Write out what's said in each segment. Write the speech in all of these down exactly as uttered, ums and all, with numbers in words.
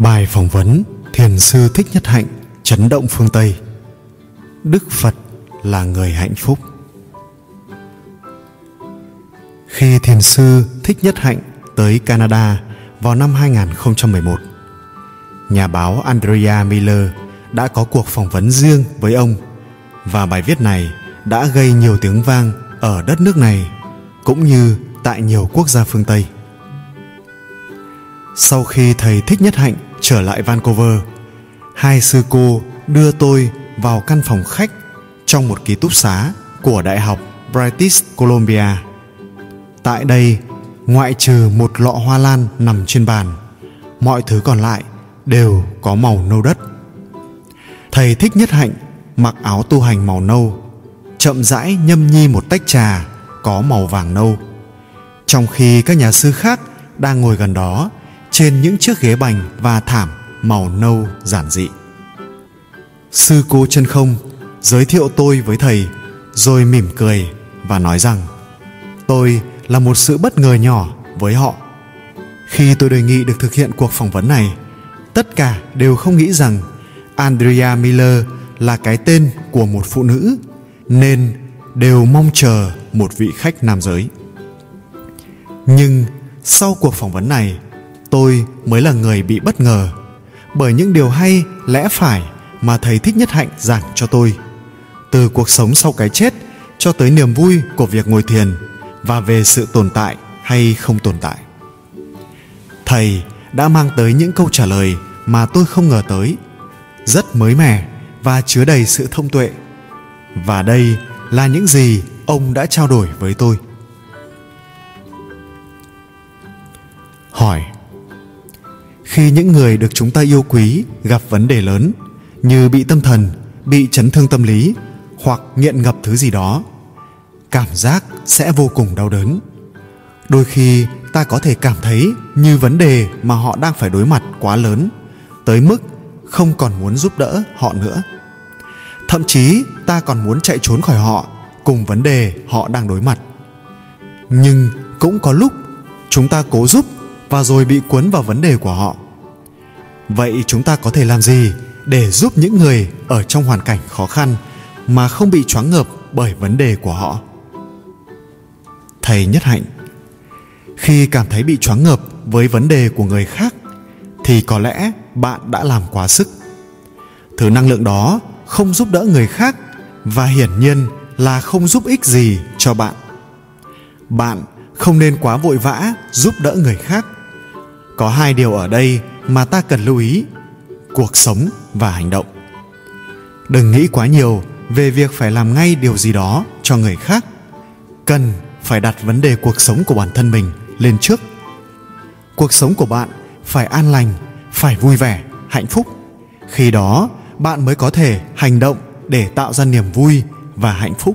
Bài phỏng vấn Thiền sư Thích Nhất Hạnh chấn động phương Tây. Đức Phật là người hạnh phúc. Khi thiền sư Thích Nhất Hạnh tới Canada vào năm hai nghìn không trăm mười một, nhà báo Andrea Miller đã có cuộc phỏng vấn riêng với ông, và bài viết này đã gây nhiều tiếng vang ở đất nước này cũng như tại nhiều quốc gia phương Tây. Sau khi thầy Thích Nhất Hạnh trở lại Vancouver, hai sư cô đưa tôi vào căn phòng khách trong một ký túc xá của Đại học British Columbia. Tại đây, ngoại trừ một lọ hoa lan nằm trên bàn, mọi thứ còn lại đều có màu nâu đất. Thầy Thích Nhất Hạnh mặc áo tu hành màu nâu, chậm rãi nhâm nhi một tách trà có màu vàng nâu, trong khi các nhà sư khác đang ngồi gần đó trên những chiếc ghế bành và thảm màu nâu giản dị. Sư cô Chân Không giới thiệu tôi với thầy, rồi mỉm cười và nói rằng tôi là một sự bất ngờ nhỏ với họ. Khi tôi đề nghị được thực hiện cuộc phỏng vấn này, tất cả đều không nghĩ rằng Andrea Miller là cái tên của một phụ nữ, nên đều mong chờ một vị khách nam giới. Nhưng sau cuộc phỏng vấn này, tôi mới là người bị bất ngờ bởi những điều hay lẽ phải mà thầy Thích Nhất Hạnh giảng cho tôi, từ cuộc sống sau cái chết cho tới niềm vui của việc ngồi thiền và về sự tồn tại hay không tồn tại. Thầy đã mang tới những câu trả lời mà tôi không ngờ tới, rất mới mẻ và chứa đầy sự thông tuệ. Và đây là những gì ông đã trao đổi với tôi. Hỏi: khi những người được chúng ta yêu quý gặp vấn đề lớn như bị tâm thần, bị chấn thương tâm lý hoặc nghiện ngập thứ gì đó, cảm giác sẽ vô cùng đau đớn. Đôi khi ta có thể cảm thấy như vấn đề mà họ đang phải đối mặt quá lớn, tới mức không còn muốn giúp đỡ họ nữa. Thậm chí ta còn muốn chạy trốn khỏi họ cùng vấn đề họ đang đối mặt. Nhưng cũng có lúc chúng ta cố giúp và rồi bị cuốn vào vấn đề của họ. Vậy chúng ta có thể làm gì để giúp những người ở trong hoàn cảnh khó khăn mà không bị choáng ngợp bởi vấn đề của họ? Thầy Nhất Hạnh: khi cảm thấy bị choáng ngợp với vấn đề của người khác thì có lẽ bạn đã làm quá sức. Thứ năng lượng đó không giúp đỡ người khác và hiển nhiên là không giúp ích gì cho bạn. Bạn không nên quá vội vã giúp đỡ người khác. Có hai điều ở đây mà ta cần lưu ý: cuộc sống và hành động. Đừng nghĩ quá nhiều về việc phải làm ngay điều gì đó cho người khác. Cần phải đặt vấn đề cuộc sống của bản thân mình lên trước. Cuộc sống của bạn phải an lành, phải vui vẻ, hạnh phúc. Khi đó bạn mới có thể hành động để tạo ra niềm vui và hạnh phúc.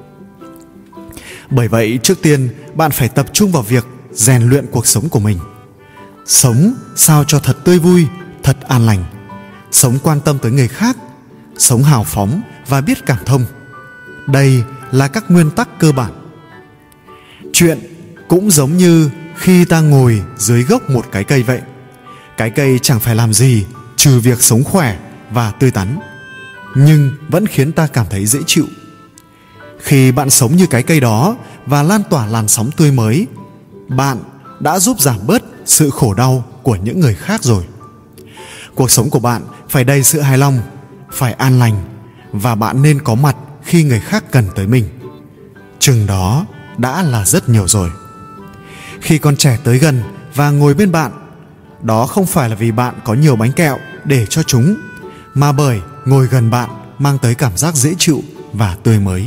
Bởi vậy, trước tiên bạn phải tập trung vào việc rèn luyện cuộc sống của mình. Sống sao cho thật tươi vui, thật an lành. Sống quan tâm tới người khác. Sống hào phóng và biết cảm thông. Đây là các nguyên tắc cơ bản. Chuyện cũng giống như khi ta ngồi dưới gốc một cái cây vậy. Cái cây chẳng phải làm gì trừ việc sống khỏe và tươi tắn, nhưng vẫn khiến ta cảm thấy dễ chịu. Khi bạn sống như cái cây đó và lan tỏa làn sóng tươi mới, bạn đã giúp giảm bớt sự khổ đau của những người khác rồi. Cuộc sống của bạn phải đầy sự hài lòng, phải an lành, và bạn nên có mặt khi người khác cần tới mình. Chừng đó đã là rất nhiều rồi. Khi con trẻ tới gần và ngồi bên bạn, đó không phải là vì bạn có nhiều bánh kẹo để cho chúng, mà bởi ngồi gần bạn mang tới cảm giác dễ chịu và tươi mới.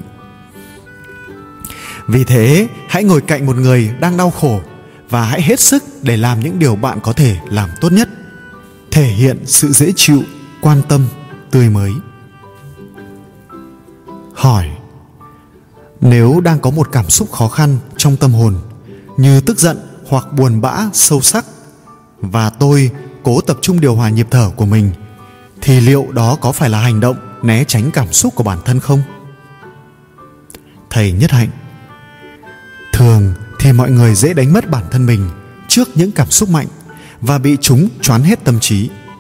Vì thế, hãy ngồi cạnh một người đang đau khổ và hãy hết sức để làm những điều bạn có thể làm tốt nhất. Thể hiện sự dễ chịu, quan tâm, tươi mới. Hỏi: nếu đang có một cảm xúc khó khăn trong tâm hồn, như tức giận hoặc buồn bã sâu sắc, và tôi cố tập trung điều hòa nhịp thở của mình, thì liệu đó có phải là hành động né tránh cảm xúc của bản thân không? Thầy Nhất Hạnh: thường thì mọi người dễ đánh mất bản thân mình trước những cảm xúc mạnh và bị chúng choán hết tâm trí.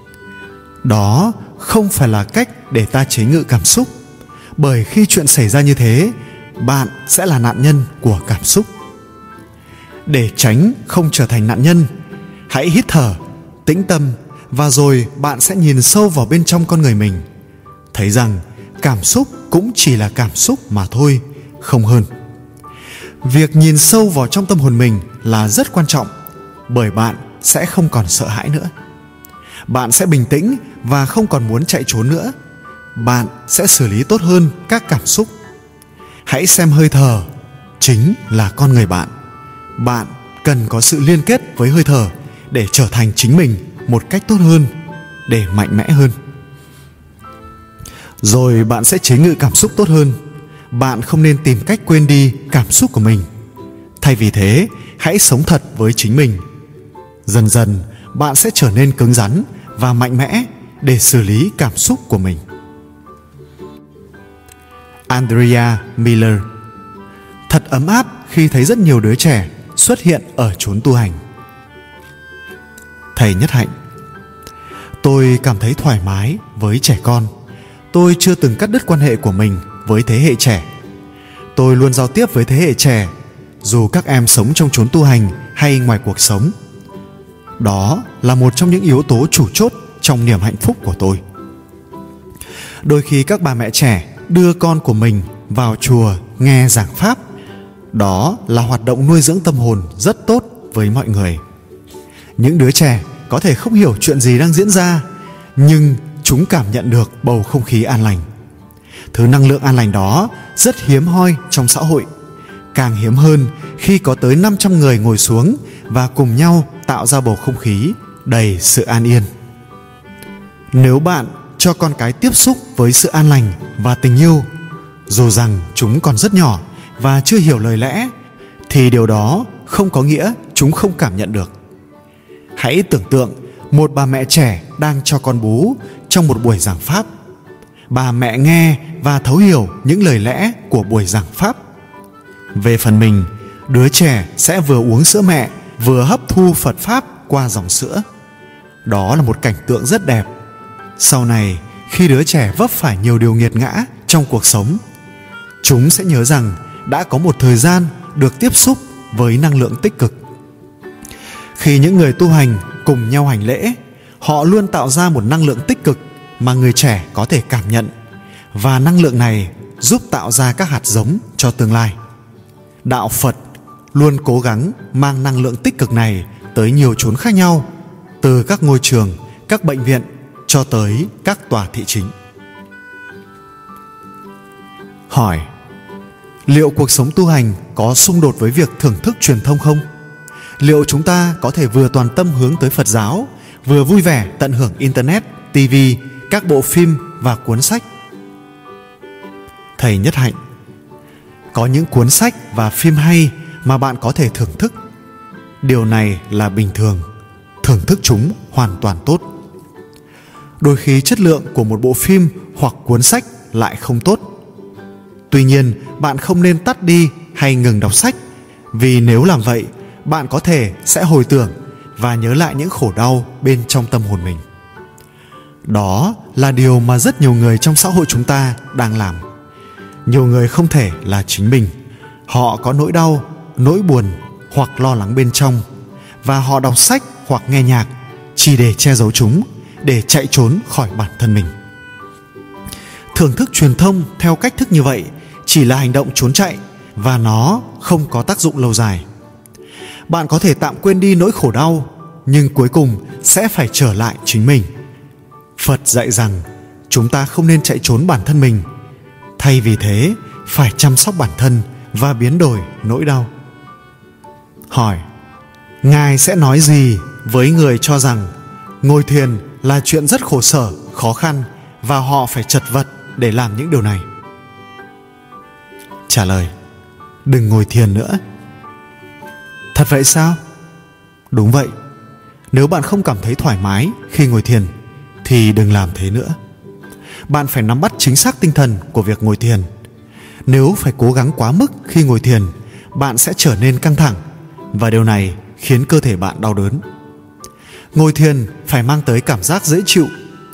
Đó không phải là cách để ta chế ngự cảm xúc, bởi khi chuyện xảy ra như thế, bạn sẽ là nạn nhân của cảm xúc. Để tránh không trở thành nạn nhân, hãy hít thở, tĩnh tâm, và rồi bạn sẽ nhìn sâu vào bên trong con người mình, thấy rằng cảm xúc cũng chỉ là cảm xúc mà thôi, không hơn. Việc nhìn sâu vào trong tâm hồn mình là rất quan trọng, bởi bạn sẽ không còn sợ hãi nữa. Bạn sẽ bình tĩnh và không còn muốn chạy trốn nữa. Bạn sẽ xử lý tốt hơn các cảm xúc. Hãy xem hơi thở chính là con người bạn. Bạn cần có sự liên kết với hơi thở để trở thành chính mình một cách tốt hơn, để mạnh mẽ hơn. Rồi bạn sẽ chế ngự cảm xúc tốt hơn. Bạn không nên tìm cách quên đi cảm xúc của mình. Thay vì thế, hãy sống thật với chính mình. Dần dần, bạn sẽ trở nên cứng rắn và mạnh mẽ để xử lý cảm xúc của mình. Andrea Miller. Thật ấm áp khi thấy rất nhiều đứa trẻ xuất hiện ở chốn tu hành. Thầy Nhất Hạnh. Tôi cảm thấy thoải mái với trẻ con. Tôi chưa từng cắt đứt quan hệ của mình với thế hệ trẻ. Tôi luôn giao tiếp với thế hệ trẻ, dù các em sống trong chốn tu hành hay ngoài cuộc sống. Đó là một trong những yếu tố chủ chốt trong niềm hạnh phúc của tôi. Đôi khi các bà mẹ trẻ đưa con của mình vào chùa nghe giảng pháp. Đó là hoạt động nuôi dưỡng tâm hồn rất tốt với mọi người. Những đứa trẻ có thể không hiểu chuyện gì đang diễn ra, nhưng chúng cảm nhận được bầu không khí an lành. Thứ năng lượng an lành đó rất hiếm hoi trong xã hội. Càng hiếm hơn khi có tới năm trăm người ngồi xuống và cùng nhau tạo ra bầu không khí đầy sự an yên. Nếu bạn cho con cái tiếp xúc với sự an lành và tình yêu, dù rằng chúng còn rất nhỏ và chưa hiểu lời lẽ, thì điều đó không có nghĩa chúng không cảm nhận được. Hãy tưởng tượng một bà mẹ trẻ đang cho con bú trong một buổi giảng pháp. Bà mẹ nghe và thấu hiểu những lời lẽ của buổi giảng pháp. Về phần mình, đứa trẻ sẽ vừa uống sữa mẹ, vừa hấp thu Phật pháp qua dòng sữa. Đó là một cảnh tượng rất đẹp. Sau này, khi đứa trẻ vấp phải nhiều điều nghiệt ngã trong cuộc sống, chúng sẽ nhớ rằng đã có một thời gian được tiếp xúc với năng lượng tích cực. Khi những người tu hành cùng nhau hành lễ, họ luôn tạo ra một năng lượng tích cực mà người trẻ có thể cảm nhận, và năng lượng này giúp tạo ra các hạt giống cho tương lai. Đạo Phật luôn cố gắng mang năng lượng tích cực này tới nhiều chốn khác nhau, từ các ngôi trường, các bệnh viện cho tới các tòa thị chính. Hỏi: liệu cuộc sống tu hành có xung đột với việc thưởng thức truyền thông không? Liệu chúng ta có thể vừa toàn tâm hướng tới Phật giáo, vừa vui vẻ tận hưởng Internet, ti vi, các bộ phim và cuốn sách? Thầy Nhất Hạnh: có những cuốn sách và phim hay mà bạn có thể thưởng thức. Điều này là bình thường. Thưởng thức chúng hoàn toàn tốt. Đôi khi chất lượng của một bộ phim hoặc cuốn sách lại không tốt. Tuy nhiên, bạn không nên tắt đi hay ngừng đọc sách, vì nếu làm vậy, bạn có thể sẽ hồi tưởng và nhớ lại những khổ đau bên trong tâm hồn mình. Đó là điều mà rất nhiều người trong xã hội chúng ta đang làm. Nhiều người không thể là chính mình. Họ có nỗi đau, nỗi buồn hoặc lo lắng bên trong, và họ đọc sách hoặc nghe nhạc chỉ để che giấu chúng, để chạy trốn khỏi bản thân mình. Thưởng thức truyền thông theo cách thức như vậy chỉ là hành động trốn chạy, và nó không có tác dụng lâu dài. Bạn có thể tạm quên đi nỗi khổ đau, nhưng cuối cùng sẽ phải trở lại chính mình. Phật dạy rằng chúng ta không nên chạy trốn bản thân mình. Thay vì thế, phải chăm sóc bản thân và biến đổi nỗi đau. Hỏi: Ngài sẽ nói gì với người cho rằng ngồi thiền là chuyện rất khổ sở, khó khăn, và họ phải chật vật để làm những điều này? Trả lời: đừng ngồi thiền nữa. Thật vậy sao? Đúng vậy. Nếu bạn không cảm thấy thoải mái khi ngồi thiền thì đừng làm thế nữa. Bạn phải nắm bắt chính xác tinh thần của việc ngồi thiền. Nếu phải cố gắng quá mức khi ngồi thiền, bạn sẽ trở nên căng thẳng, và điều này khiến cơ thể bạn đau đớn. Ngồi thiền phải mang tới cảm giác dễ chịu.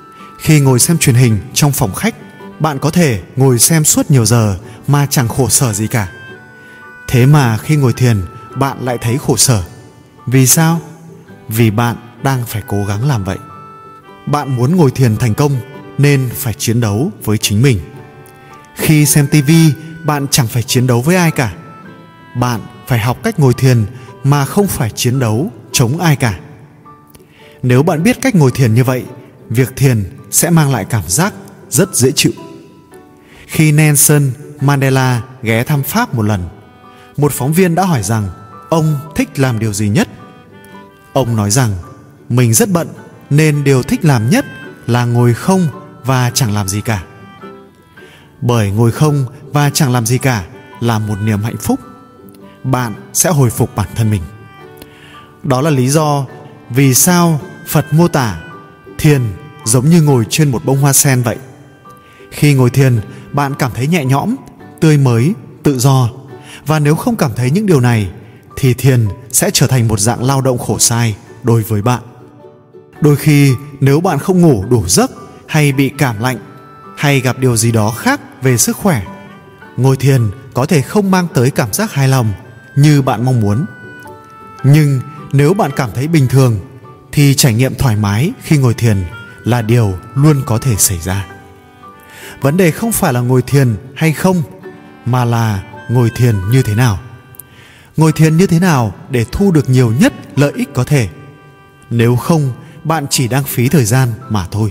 Khi ngồi xem truyền hình trong phòng khách, bạn có thể ngồi xem suốt nhiều giờ mà chẳng khổ sở gì cả. Thế mà khi ngồi thiền, bạn lại thấy khổ sở. Vì sao? Vì bạn đang phải cố gắng làm vậy. Bạn muốn ngồi thiền thành công nên phải chiến đấu với chính mình. Khi xem tivi, bạn chẳng phải chiến đấu với ai cả. Bạn phải học cách ngồi thiền mà không phải chiến đấu chống ai cả. Nếu bạn biết cách ngồi thiền như vậy, việc thiền sẽ mang lại cảm giác rất dễ chịu. Khi Nelson Mandela ghé thăm Pháp một lần, một phóng viên đã hỏi rằng ông thích làm điều gì nhất. Ông nói rằng mình rất bận nên điều thích làm nhất là ngồi không và chẳng làm gì cả. Bởi ngồi không và chẳng làm gì cả là một niềm hạnh phúc. Bạn sẽ hồi phục bản thân mình. Đó là lý do vì sao Phật mô tả thiền giống như ngồi trên một bông hoa sen vậy. Khi ngồi thiền, bạn cảm thấy nhẹ nhõm, tươi mới, tự do. Và nếu không cảm thấy những điều này, thì thiền sẽ trở thành một dạng lao động khổ sai đối với bạn. Đôi khi nếu bạn không ngủ đủ giấc, hay bị cảm lạnh, hay gặp điều gì đó khác về sức khỏe, ngồi thiền có thể không mang tới cảm giác hài lòng như bạn mong muốn. Nhưng nếu bạn cảm thấy bình thường, thì trải nghiệm thoải mái khi ngồi thiền là điều luôn có thể xảy ra. Vấn đề không phải là ngồi thiền hay không, mà là ngồi thiền như thế nào. Ngồi thiền như thế nào để thu được nhiều nhất lợi ích có thể. Nếu không, bạn chỉ đang phí thời gian mà thôi.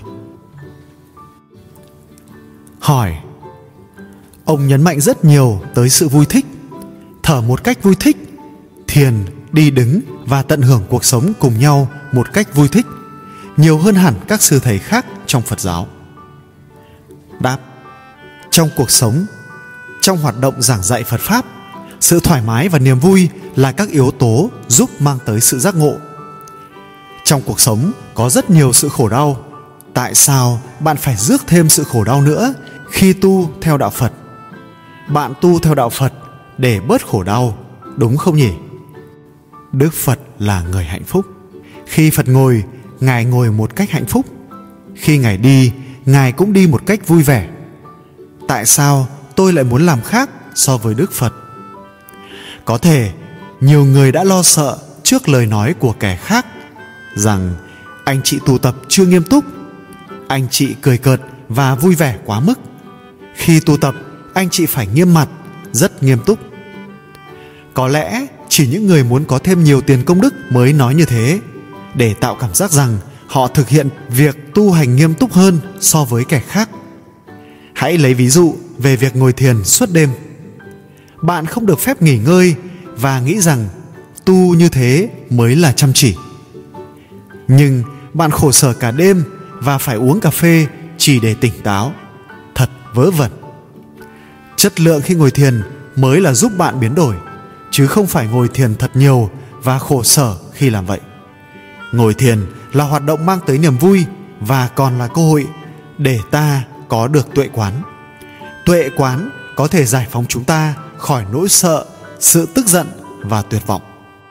Hỏi. Ông nhấn mạnh rất nhiều tới sự vui thích, thở một cách vui thích, thiền, đi đứng và tận hưởng cuộc sống cùng nhau một cách vui thích, nhiều hơn hẳn các sư thầy khác trong Phật giáo. Đáp. Trong cuộc sống, trong hoạt động giảng dạy Phật Pháp, sự thoải mái và niềm vui là các yếu tố giúp mang tới sự giác ngộ. Trong cuộc sống có rất nhiều sự khổ đau. Tại sao bạn phải rước thêm sự khổ đau nữa khi tu theo đạo Phật? Bạn tu theo đạo Phật để bớt khổ đau, đúng không nhỉ? Đức Phật là người hạnh phúc. Khi Phật ngồi, Ngài ngồi một cách hạnh phúc. Khi Ngài đi, Ngài cũng đi một cách vui vẻ. Tại sao tôi lại muốn làm khác so với Đức Phật? Có thể nhiều người đã lo sợ trước lời nói của kẻ khác rằng anh chị tu tập chưa nghiêm túc, anh chị cười cợt và vui vẻ quá mức. Khi tu tập, anh chị phải nghiêm mặt, rất nghiêm túc. Có lẽ chỉ những người muốn có thêm nhiều tiền công đức mới nói như thế, để tạo cảm giác rằng họ thực hiện việc tu hành nghiêm túc hơn so với kẻ khác. Hãy lấy ví dụ về việc ngồi thiền suốt đêm. Bạn không được phép nghỉ ngơi và nghĩ rằng tu như thế mới là chăm chỉ. Nhưng bạn khổ sở cả đêm và phải uống cà phê chỉ để tỉnh táo. Thật vớ vẩn. Chất lượng khi ngồi thiền mới là giúp bạn biến đổi, chứ không phải ngồi thiền thật nhiều và khổ sở khi làm vậy. Ngồi thiền là hoạt động mang tới niềm vui và còn là cơ hội để ta có được tuệ quán. Tuệ quán có thể giải phóng chúng ta khỏi nỗi sợ, sự tức giận và tuyệt vọng.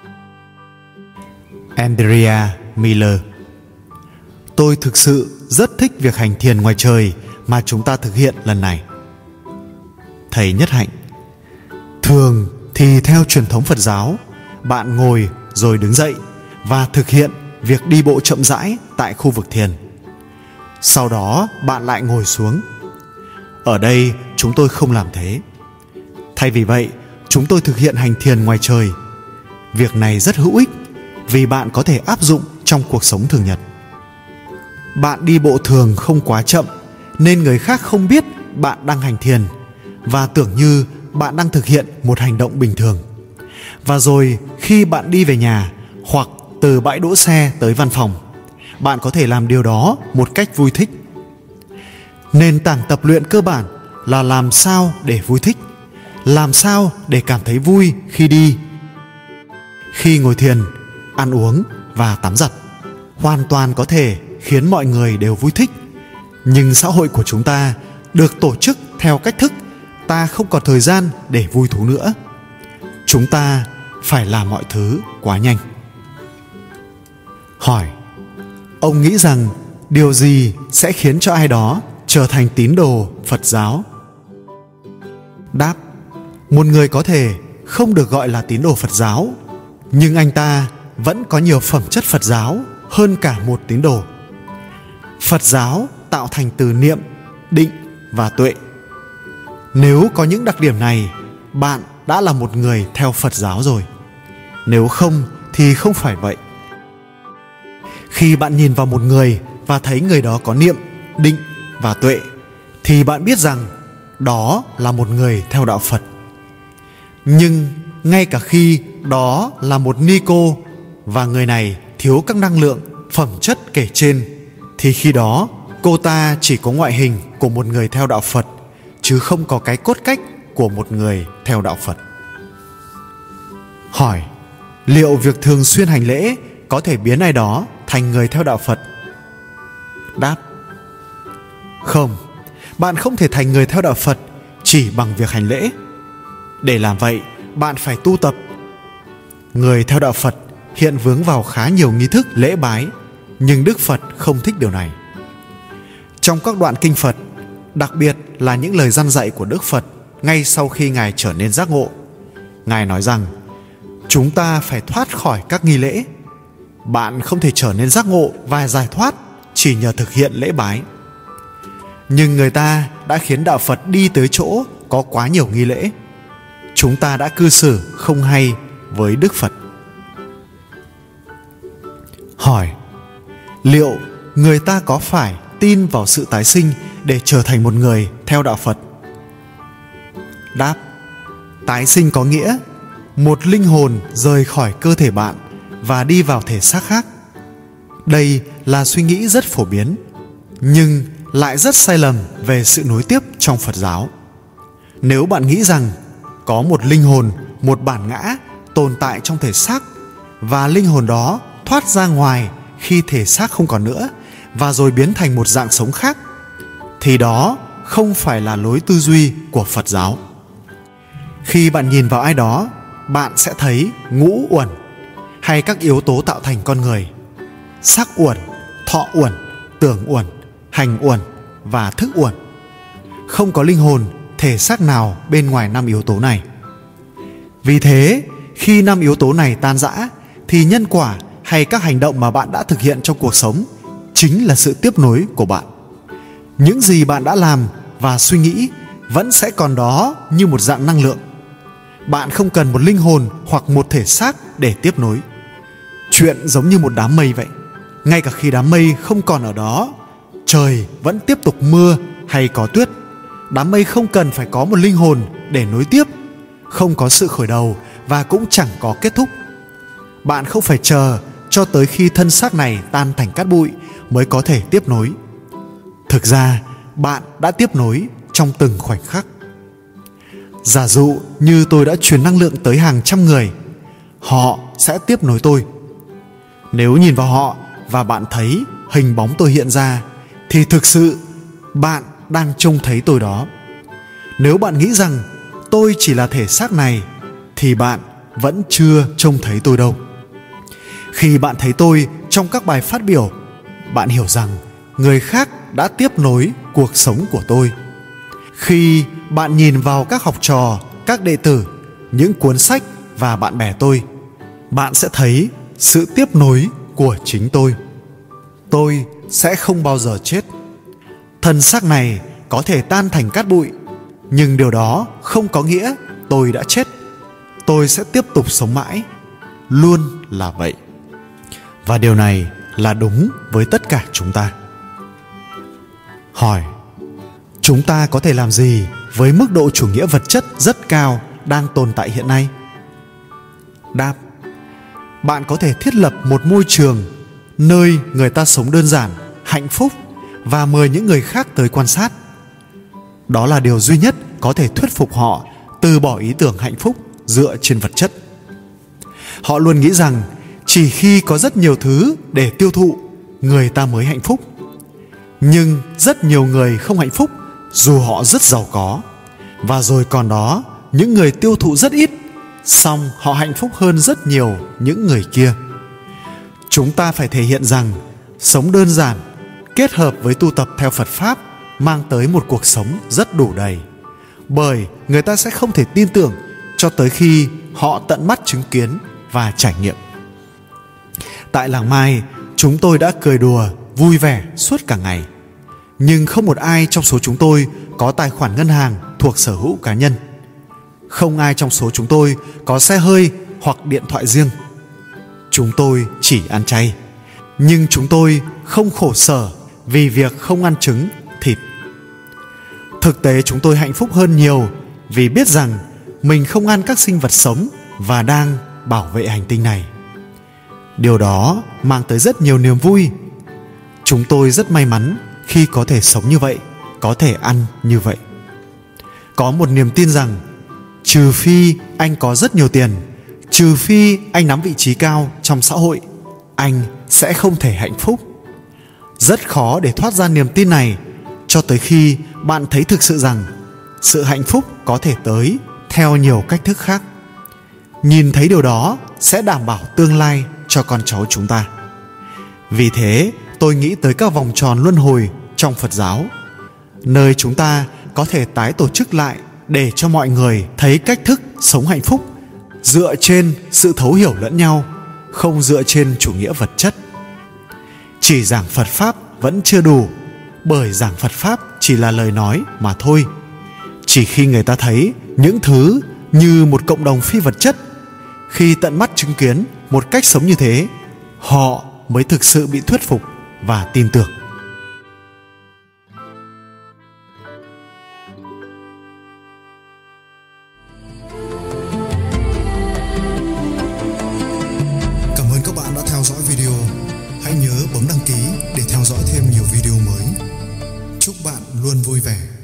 Andrea Miller. Tôi thực sự rất thích việc hành thiền ngoài trời mà chúng ta thực hiện lần này. Thầy Nhất Hạnh. Thường thì theo truyền thống Phật giáo, bạn ngồi rồi đứng dậy và thực hiện việc đi bộ chậm rãi tại khu vực thiền. Sau đó bạn lại ngồi xuống. Ở đây chúng tôi không làm thế. Thay vì vậy, chúng tôi thực hiện hành thiền ngoài trời. Việc này rất hữu ích vì bạn có thể áp dụng trong cuộc sống thường nhật. Bạn đi bộ thường không quá chậm nên người khác không biết bạn đang hành thiền và tưởng như bạn đang thực hiện một hành động bình thường. Và rồi khi bạn đi về nhà hoặc từ bãi đỗ xe tới văn phòng, bạn có thể làm điều đó một cách vui thích. Nền tảng tập luyện cơ bản là làm sao để vui thích, làm sao để cảm thấy vui khi đi, khi ngồi thiền, ăn uống và tắm giặt. Hoàn toàn có thể khiến mọi người đều vui thích. Nhưng xã hội của chúng ta được tổ chức theo cách thức ta không còn thời gian để vui thú nữa. Chúng ta phải làm mọi thứ quá nhanh. Hỏi. Ông nghĩ rằng điều gì sẽ khiến cho ai đó trở thành tín đồ Phật giáo? Đáp: một người có thể không được gọi là tín đồ Phật giáo, nhưng anh ta vẫn có nhiều phẩm chất Phật giáo hơn cả một tín đồ. Phật giáo tạo thành từ niệm, định và tuệ. Nếu có những đặc điểm này, bạn đã là một người theo Phật giáo rồi. Nếu không thì không phải vậy. Khi bạn nhìn vào một người và thấy người đó có niệm, định và tuệ, thì bạn biết rằng đó là một người theo đạo Phật. Nhưng ngay cả khi đó là một ni cô và người này thiếu các năng lượng, phẩm chất kể trên, thì khi đó cô ta chỉ có ngoại hình của một người theo đạo Phật, chứ không có cái cốt cách của một người theo đạo Phật. Hỏi: liệu việc thường xuyên hành lễ có thể biến ai đó thành người theo đạo Phật? Đáp: không, bạn không thể thành người theo đạo Phật chỉ bằng việc hành lễ. Để làm vậy, bạn phải tu tập. Người theo đạo Phật hiện vướng vào khá nhiều nghi thức lễ bái, nhưng Đức Phật không thích điều này. Trong các đoạn kinh Phật, đặc biệt là những lời răn dạy của Đức Phật ngay sau khi Ngài trở nên giác ngộ, Ngài nói rằng chúng ta phải thoát khỏi các nghi lễ. Bạn không thể trở nên giác ngộ và giải thoát chỉ nhờ thực hiện lễ bái. Nhưng người ta đã khiến đạo Phật đi tới chỗ có quá nhiều nghi lễ. Chúng ta đã cư xử không hay với Đức Phật. Hỏi: liệu người ta có phải tin vào sự tái sinh để trở thành một người theo đạo Phật? Đáp: tái sinh có nghĩa một linh hồn rời khỏi cơ thể bạn và đi vào thể xác khác. Đây là suy nghĩ rất phổ biến, nhưng lại rất sai lầm về sự nối tiếp trong Phật giáo. Nếu bạn nghĩ rằng có một linh hồn, một bản ngã tồn tại trong thể xác, và linh hồn đó thoát ra ngoài khi thể xác không còn nữa và rồi biến thành một dạng sống khác, thì đó không phải là lối tư duy của Phật giáo. Khi bạn nhìn vào ai đó, bạn sẽ thấy ngũ uẩn, hay các yếu tố tạo thành con người: sắc uẩn, thọ uẩn, tưởng uẩn, hành uẩn và thức uẩn. Không có linh hồn, thể xác nào bên ngoài năm yếu tố này. Vì thế, khi năm yếu tố này tan rã, thì nhân quả hay các hành động mà bạn đã thực hiện trong cuộc sống chính là sự tiếp nối của bạn. Những gì bạn đã làm và suy nghĩ vẫn sẽ còn đó như một dạng năng lượng. Bạn không cần một linh hồn hoặc một thể xác để tiếp nối. Chuyện giống như một đám mây vậy. Ngay cả khi đám mây không còn ở đó, trời vẫn tiếp tục mưa hay có tuyết. Đám mây không cần phải có một linh hồn để nối tiếp, không có sự khởi đầu và cũng chẳng có kết thúc. Bạn không phải chờ cho tới khi thân xác này tan thành cát bụi mới có thể tiếp nối. Thực ra, bạn đã tiếp nối trong từng khoảnh khắc. Giả dụ như tôi đã truyền năng lượng tới hàng trăm người, họ sẽ tiếp nối tôi. Nếu nhìn vào họ và bạn thấy hình bóng tôi hiện ra, thì thực sự bạn đang trông thấy tôi đó. Nếu bạn nghĩ rằng tôi chỉ là thể xác này, thì bạn vẫn chưa trông thấy tôi đâu. Khi bạn thấy tôi trong các bài phát biểu, bạn hiểu rằng người khác đã tiếp nối cuộc sống của tôi. Khi bạn nhìn vào các học trò, các đệ tử, những cuốn sách và bạn bè tôi, bạn sẽ thấy sự tiếp nối của chính tôi. Tôi sẽ không bao giờ chết. Thân xác này có thể tan thành cát bụi, nhưng điều đó không có nghĩa tôi đã chết. Tôi sẽ tiếp tục sống mãi, luôn là vậy. Và điều này là đúng với tất cả chúng ta. Hỏi: chúng ta có thể làm gì với mức độ chủ nghĩa vật chất rất cao đang tồn tại hiện nay? Đáp: bạn có thể thiết lập một môi trường nơi người ta sống đơn giản, hạnh phúc và mời những người khác tới quan sát. Đó là điều duy nhất có thể thuyết phục họ từ bỏ ý tưởng hạnh phúc dựa trên vật chất. Họ luôn nghĩ rằng chỉ khi có rất nhiều thứ để tiêu thụ, người ta mới hạnh phúc. Nhưng rất nhiều người không hạnh phúc dù họ rất giàu có. Và rồi còn đó những người tiêu thụ rất ít, song họ hạnh phúc hơn rất nhiều những người kia. Chúng ta phải thể hiện rằng sống đơn giản, kết hợp với tu tập theo Phật Pháp mang tới một cuộc sống rất đủ đầy. Bởi người ta sẽ không thể tin tưởng cho tới khi họ tận mắt chứng kiến và trải nghiệm. Tại làng Mai, chúng tôi đã cười đùa, vui vẻ suốt cả ngày. Nhưng không một ai trong số chúng tôi có tài khoản ngân hàng thuộc sở hữu cá nhân. Không ai trong số chúng tôi có xe hơi hoặc điện thoại riêng. Chúng tôi chỉ ăn chay. Nhưng chúng tôi không khổ sở vì việc không ăn trứng, thịt. Thực tế chúng tôi hạnh phúc hơn nhiều vì biết rằng mình không ăn các sinh vật sống và đang bảo vệ hành tinh này. Điều đó mang tới rất nhiều niềm vui. Chúng tôi rất may mắn khi có thể sống như vậy, có thể ăn như vậy. Có một niềm tin rằng trừ phi anh có rất nhiều tiền, trừ phi anh nắm vị trí cao trong xã hội, anh sẽ không thể hạnh phúc. Rất khó để thoát ra niềm tin này cho tới khi bạn thấy thực sự rằng sự hạnh phúc có thể tới theo nhiều cách thức khác. Nhìn thấy điều đó sẽ đảm bảo tương lai cho con cháu chúng ta. Vì thế, tôi nghĩ tới các vòng tròn luân hồi trong Phật giáo, nơi chúng ta có thể tái tổ chức lại để cho mọi người thấy cách thức sống hạnh phúc dựa trên sự thấu hiểu lẫn nhau, không dựa trên chủ nghĩa vật chất. Chỉ giảng Phật Pháp vẫn chưa đủ, bởi giảng Phật Pháp chỉ là lời nói mà thôi. Chỉ khi người ta thấy những thứ như một cộng đồng phi vật chất, khi tận mắt chứng kiến một cách sống như thế, họ mới thực sự bị thuyết phục và tin tưởng. Cảm ơn các bạn đã theo dõi video. Hãy nhớ bấm đăng ký để theo dõi thêm nhiều video mới. Chúc bạn luôn vui vẻ.